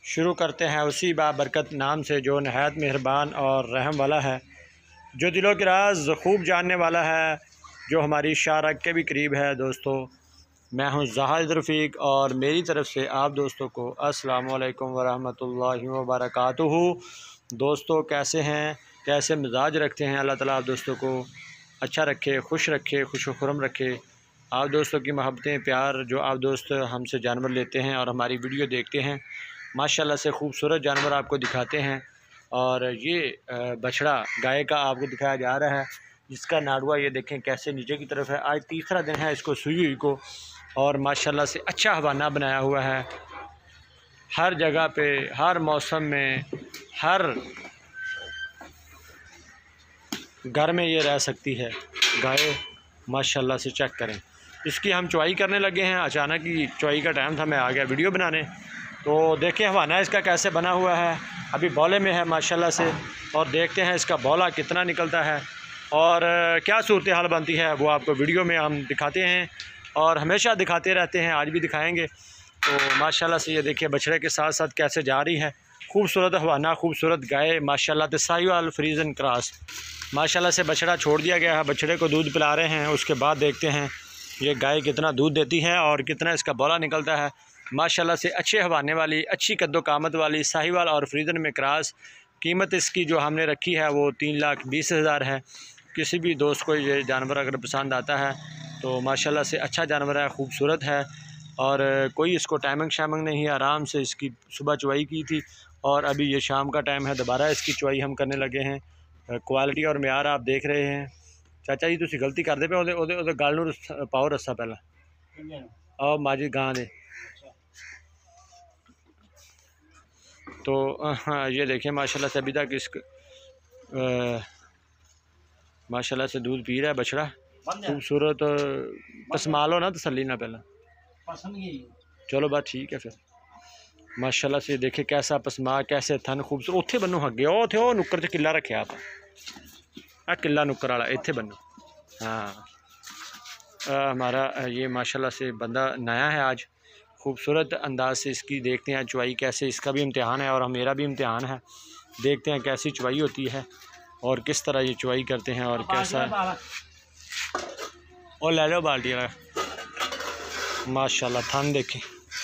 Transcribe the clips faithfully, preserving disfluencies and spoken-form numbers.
शुरू करते हैं उसी बाबरकत नाम से जो नहायत मेहरबान और रहम वाला है, जो दिलों के राज खूब जानने वाला है, जो हमारी शारक के भी करीब है। दोस्तों, मैं हूं ज़ाहिद रफ़ीक और मेरी तरफ़ से आप दोस्तों को अस्सलामु अलैकुम वरहमतुल्लाहि वबरकातुहू। दोस्तों, कैसे हैं, कैसे मिजाज रखते हैं? अल्लाह ताला आप दोस्तों को अच्छा रखे, खुश रखे, खुश खुरम रखे। आप दोस्तों की मोहब्बतें, प्यार जो आप दोस्त हमसे जानवर लेते हैं और हमारी वीडियो देखते हैं, माशाल्लाह से खूबसूरत जानवर आपको दिखाते हैं। और ये बछड़ा गाय का आपको दिखाया जा रहा है, जिसका नाड़ुआ ये देखें कैसे नीचे की तरफ है। आज तीसरा दिन है इसको सुई हुई को, और माशाल्लाह से अच्छा हवाना बनाया हुआ है। हर जगह पे, हर मौसम में, हर घर में ये रह सकती है गाय। माशाल्लाह से चेक करें। इसकी हम चुवाई करने लगे हैं। अचानक ही चुवाई का टाइम था, मैं आ गया वीडियो बनाने। तो देखें हवाना इसका कैसे बना हुआ है। अभी बौले में है माशाल्लाह से, और देखते हैं इसका बौला कितना निकलता है और क्या सूरत हाल बनती है, वो आपको वीडियो में हम दिखाते हैं और हमेशा दिखाते रहते हैं, आज भी दिखाएंगे। तो माशाल्लाह से ये देखिए बछड़े के साथ साथ कैसे जा रही है। खूबसूरत हवाना, खूबसूरत गाय माशाल्लाह से, साहिवाल फ्रीजन क्रॉस। माशाल्लाह से बछड़ा छोड़ दिया गया है, बछड़े को दूध पिला रहे हैं। उसके बाद देखते हैं ये गाय कितना दूध देती है और कितना इसका बौला निकलता है। माशाल्लाह से अच्छे हवाने वाली, अच्छी कद्दो कामत वाली साहिवाल और फ्रीजन में क्रॉस। कीमत इसकी जो हमने रखी है वो तीन लाख बीस हज़ार है। किसी भी दोस्त को ये जानवर अगर पसंद आता है तो माशाल्लाह से अच्छा जानवर है, खूबसूरत है। और कोई इसको टाइमिंग शामिंग नहीं है, आराम से इसकी सुबह चुवाई की थी और अभी ये शाम का टाइम है, दोबारा इसकी चुवाई हम करने लगे हैं। क्वालिटी और म्यार आप देख रहे हैं। चाचा जी तुसी गलती करते पे, ओदे ओदे ओदे गल नूं पाओ रस्सा पहला आओ माजी गां दे। तो हाँ, ये देखें माशाल्लाह से अभी तक इस माशाल्लाह से दूध पी रहा है बछड़ा। खूबसूरत पसमा लो ना तसल्ली ना पहला, चलो बात ठीक है फिर। माशाल्लाह से देखे कैसा पसमा, कैसे थन खूबसूरत। उत्थे बनो अगे ओ थे, ओ नुक्कर च किला रखे आप, आ किला नुक्कर वाला इत्थे बनो। हाँ, आ, हमारा ये माशाल्लाह से बंदा नया है आज। खूबसूरत अंदाज से इसकी देखते हैं चुवाई कैसे, इसका भी इम्तिहान है और मेरा भी इम्तिहान है। देखते हैं कैसी चुवाई होती है और किस तरह ये चुवाई करते हैं और कैसा। और ले लो बाल्टी वाला। माशाल्लाह थन देखें,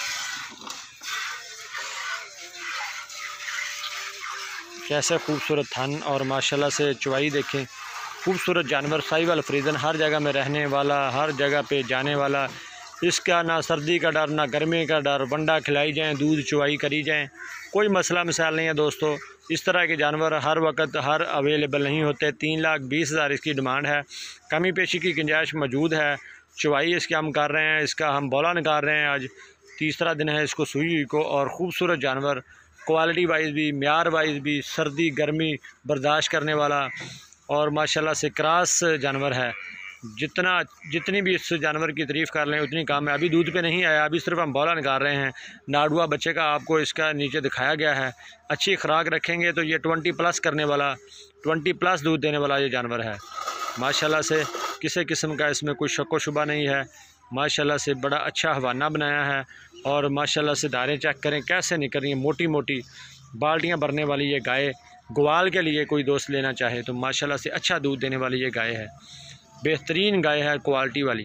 कैसे खूबसूरत थन और माशाल्लाह से चुवाई देखें। खूबसूरत जानवर, साहिवाल फ्रीजन, हर जगह में रहने वाला, हर जगह पे जाने वाला। इसका ना सर्दी का डर ना गर्मी का डर, वंडा खिलाई जाएँ, दूध चुवाई करी जाएँ, कोई मसला मिसाल नहीं है। दोस्तों, इस तरह के जानवर हर वक्त हर अवेलेबल नहीं होते। तीन लाख बीस हज़ार इसकी डिमांड है। कमी पेशी की गुंजाइश मौजूद है। चुवाई इसकी हम कर रहे हैं, इसका हम बौला निकाल रहे हैं। आज तीसरा दिन है इसको सुई हुई को, और ख़ूबसूरत जानवर, क्वालिटी वाइज भी, म्यार वाइज भी, सर्दी गर्मी बर्दाश्त करने वाला और माशाल्लाह से क्रॉस जानवर है। जितना जितनी भी इस जानवर की तारीफ़ कर लें उतनी कम है। अभी दूध पे नहीं आया, अभी सिर्फ हम बौला निकाल रहे हैं। नाड़ुआ बच्चे का आपको इसका नीचे दिखाया गया है। अच्छी खुराक रखेंगे तो ये ट्वेंटी प्लस करने वाला, ट्वेंटी प्लस दूध देने वाला ये जानवर है। माशाल्लाह से किसी किस्म का इसमें कोई शक व शुबा नहीं है। माशाल्लाह से बड़ा अच्छा हवाना बनाया है और माशाल्लाह से धारें चेक करें कैसे निकल रही हैं, मोटी मोटी बाल्टियाँ भरने वाली ये गाय। ग्वाल के लिए कोई दोस्त लेना चाहे तो माशाल्लाह से अच्छा दूध देने वाली ये गाय है, बेहतरीन गाय है, क्वालिटी वाली।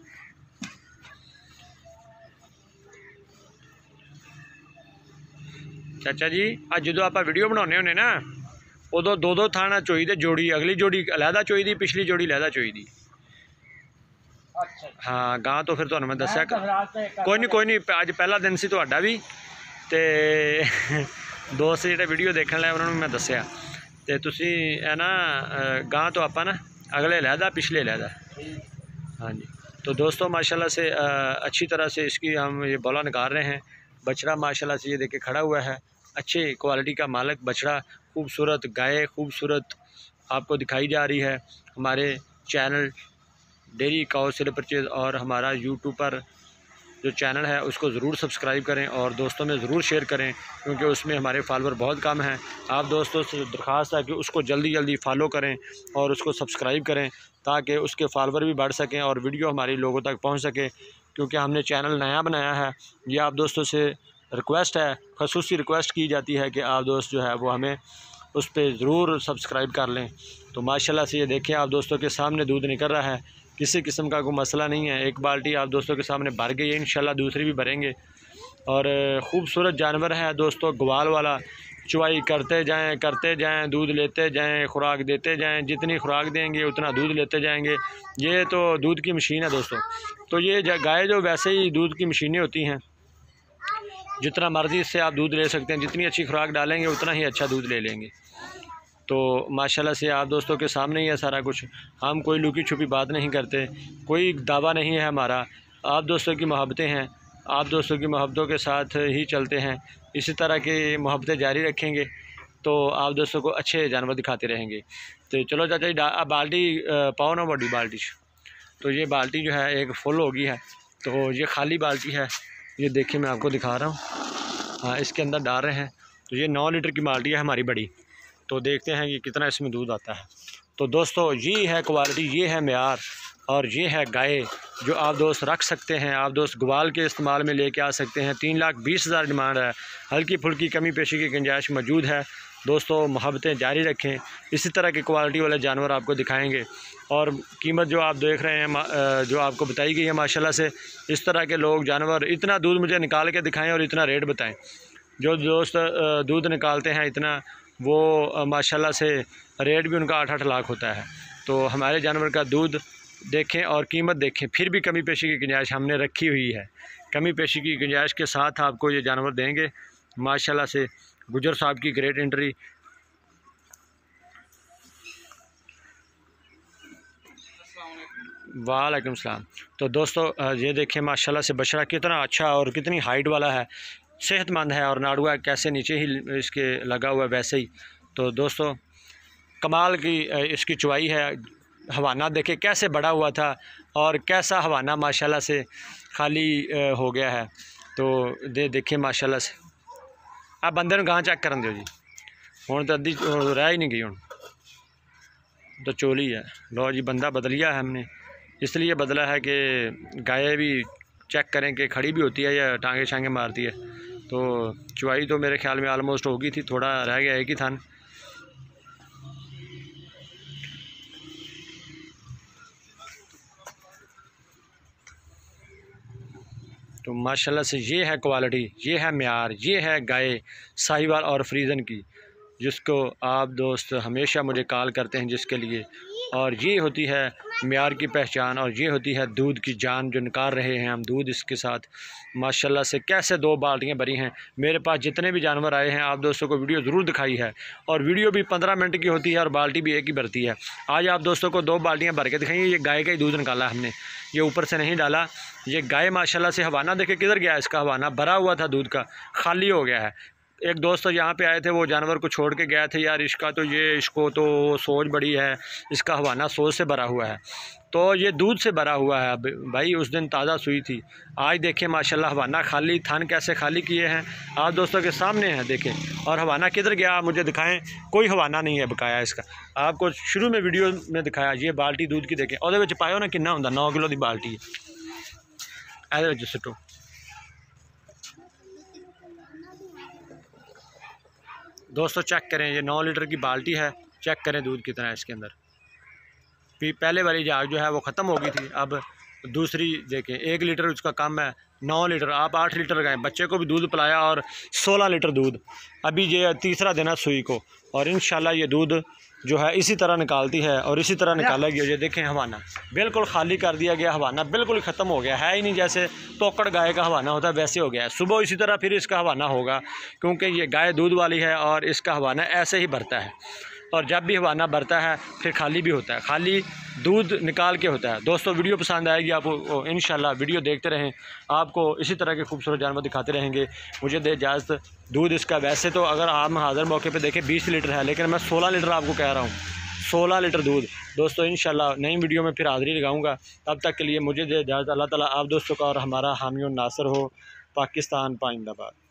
चाचा जी अज जो आप वीडियो बनाने होने ना, उदो दो दो थाना चोई दे जोड़ी, अगली जोड़ी अलहदा चोई दी, पिछली जोड़ी अलहदा चोई दी। हाँ गां तो फिर तुहानू मैं दस्या कोई नहीं कोई नहीं, अज पहला दिन सी तुहाडा भी, ते दोस्त जिहड़े वीडियो देखने लाए उन्होंने मैं दस्या। ते तुसी है ना गां तो आपा ना अगले अलहदा, पिछले अलहदा। हाँ जी। तो दोस्तों माशाल्लाह से अच्छी तरह से इसकी हम ये बौला निकाल रहे हैं। बछड़ा माशाल्लाह से ये देख के खड़ा हुआ है, अच्छे क्वालिटी का मालक बछड़ा, खूबसूरत गाय, खूबसूरत आपको दिखाई जा रही है। हमारे channel dairy cow sale purchase और हमारा यूट्यूब पर जो चैनल है उसको ज़रूर सब्सक्राइब करें और दोस्तों में ज़रूर शेयर करें, क्योंकि उसमें हमारे फॉलोअर बहुत कम हैं। आप दोस्तों से दरख्वास्त है कि उसको जल्दी जल्दी फॉलो करें और उसको सब्सक्राइब करें, ताकि उसके फॉलोअर भी बढ़ सकें और वीडियो हमारी लोगों तक पहुंच सके। क्योंकि हमने चैनल नया बनाया है, ये आप दोस्तों से रिक्वेस्ट है, खसूसी रिक्वेस्ट की जाती है कि आप दोस्त जो है वो हमें उस पर ज़रूर सब्सक्राइब कर लें। तो माशाल्लाह से ये देखें आप दोस्तों के सामने दूध निकल रहा है, किसी किस्म का कोई मसला नहीं है। एक बाल्टी आप दोस्तों के सामने भर गई है, इंशाल्लाह दूसरी भी भरेंगे। और ख़ूबसूरत जानवर है दोस्तों, ग्वाल वाला। चुवाई करते जाएं करते जाएं, दूध लेते जाएं, खुराक देते जाएं, जितनी खुराक देंगे उतना दूध लेते जाएंगे। ये तो दूध की मशीन है दोस्तों। तो ये गाय जो वैसे ही दूध की मशीनें होती हैं, जितना मर्ज़ी इससे आप दूध ले सकते हैं, जितनी अच्छी खुराक डालेंगे उतना ही अच्छा दूध ले लेंगे। तो माशाल्लाह से आप दोस्तों के सामने ही है सारा कुछ। हम कोई लुकी छुपी बात नहीं करते, कोई दावा नहीं है हमारा। आप दोस्तों की मोहब्बतें हैं, आप दोस्तों की मोहब्बतों के साथ ही चलते हैं। इसी तरह की मोहब्बतें जारी रखेंगे तो आप दोस्तों को अच्छे जानवर दिखाते रहेंगे। तो चलो चाचा जी अब बाल्टी पाओ ना, बड़ी बाल्टी। तो ये बाल्टी जो है एक फुल हो गई है, तो ये खाली बाल्टी है। ये देखिए मैं आपको दिखा रहा हूँ, हाँ इसके अंदर डाल रहे हैं। तो ये नौ लीटर की बाल्टी है हमारी बड़ी। तो देखते हैं कि कितना इसमें दूध आता है। तो दोस्तों ये है क्वालिटी, ये है मेयार, और ये है गाय जो आप दोस्त रख सकते हैं। आप दोस्त ग्वाल के इस्तेमाल में लेके आ सकते हैं। तीन लाख बीस हज़ार डिमांड है, हल्की फुल्की कमी पेशी की गुंजाइश मौजूद है। दोस्तों मोहब्बतें जारी रखें, इसी तरह के क्वालिटी वाले जानवर आपको दिखाएंगे। और कीमत जो आप देख रहे हैं, जो आपको बताई गई है माशाल्लाह से, इस तरह के लोग जानवर इतना दूध मुझे निकाल के दिखाएं और इतना रेट बताएं। जो दोस्त दूध निकालते हैं इतना, वो माशाल्लाह से रेट भी उनका आठ आठ लाख होता है। तो हमारे जानवर का दूध देखें और कीमत देखें, फिर भी कमी पेशी की गुंजाइश हमने रखी हुई है। कमी पेशी की गुंजाइश के साथ आपको ये जानवर देंगे माशाल्लाह से। गुजर साहब की ग्रेट एंट्री। वालेकुम सलाम। तो दोस्तों ये देखें माशाल्लाह से बछड़ा कितना अच्छा और कितनी हाइट वाला है, सेहतमंद है। और नाड़ुआ कैसे नीचे ही इसके लगा हुआ है वैसे ही। तो दोस्तों कमाल की इसकी चुवाई है। हवाना देखे कैसे बड़ा हुआ था और कैसा हवाना माशाल्लाह से खाली हो गया है। तो दे देखे माशाल्लाह से। अब बंदे ने गां चेक कर दो जी, हुण तो अद्धी रह ही नहीं गई, हुण तो चोली है। लो जी बंदा बदलिया है हमने, इसलिए बदला है कि गाय भी चेक करें कि खड़ी भी होती है या टांगे शांगे मारती है। तो चुवाई तो मेरे ख्याल में आलमोस्ट हो गई थी, थोड़ा रह गया एक ही थान। तो माशाल्लाह से ये है क्वालिटी, ये है म्यार, ये है गाय साहिवाल और फ्रीजन की, जिसको आप दोस्त हमेशा मुझे कॉल करते हैं जिसके लिए। और ये होती है म्यार की पहचान, और ये होती है दूध की जान जो निकाल रहे हैं हम दूध इसके साथ। माशाल्लाह से कैसे दो बाल्टियाँ भरी हैं। मेरे पास जितने भी जानवर आए हैं आप दोस्तों को वीडियो ज़रूर दिखाई है, और वीडियो भी पंद्रह मिनट की होती है और बाल्टी भी एक ही भरती है। आज आप दोस्तों को दो बाल्टियाँ भर के दिखाएंगे। ये गाय का ही दूध निकाला हमने, ये ऊपर से नहीं डाला। ये गाय माशाल्लाह से हवाना देखे किधर गया, इसका हवाना भरा हुआ था दूध का, खाली हो गया है। एक दोस्त यहाँ पे आए थे, वो जानवर को छोड़ के गए थे, यार इसका तो ये इसको तो सोच बड़ी है, इसका हवाना सोच से भरा हुआ है। तो ये दूध से भरा हुआ है भाई, उस दिन ताज़ा सुई थी। आज देखें माशाल्लाह हवाना खाली, थान कैसे खाली किए हैं आप दोस्तों के सामने हैं देखें। और हवाना किधर गया आप मुझे दिखाएं, कोई हवाना नहीं है बकाया इसका। आपको शुरू में वीडियो में दिखाया। ये बाल्टी दूध की देखें, और पायो ना कितना होंगे, नौ किलो की बाल्टी है। ए सुटो दोस्तों चेक करें, ये नौ लीटर की बाल्टी है, चेक करें दूध कितना है इसके अंदर। पहले वाली जाग जो है वो ख़त्म हो गई थी, अब दूसरी देखें एक लीटर उसका कम है, नौ लीटर। आप आठ लीटर गए, बच्चे को भी दूध पिलाया और सोलह लीटर दूध। अभी ये तीसरा दिन है सुई को, और इंशाल्लाह ये दूध जो है इसी तरह निकालती है और इसी तरह निकालेगी। ये देखें हवाना बिल्कुल खाली कर दिया गया, हवाना बिल्कुल ख़त्म हो गया है ही नहीं। जैसे तोकड़ गाय का हवाना होता है वैसे हो गया है। सुबह इसी तरह फिर इसका हवाना होगा, क्योंकि ये गाय दूध वाली है और इसका हवाना ऐसे ही भरता है। और जब भी हवाना भरता है फिर खाली भी होता है, खाली दूध निकाल के होता है। दोस्तों वीडियो पसंद आएगी आपको, इंशाल्लाह वीडियो देखते रहें, आपको इसी तरह के खूबसूरत जानवर दिखाते रहेंगे। मुझे दे इजाज़त। दूध इसका वैसे तो अगर आप हाज़िर मौके पे देखें बीस लीटर है, लेकिन मैं सोलह लीटर आपको कह रहा हूँ, सोलह लीटर दूध। दोस्तों इंशाल्लाह नई वीडियो में फिर हाज़िरी लगाऊँगा। तब तक के लिए मुझे दे इजाज़त। अल्लाह ताला आप दोस्तों का और हमारा हामी और नासर हो। पाकिस्तान पाइंदाबाद।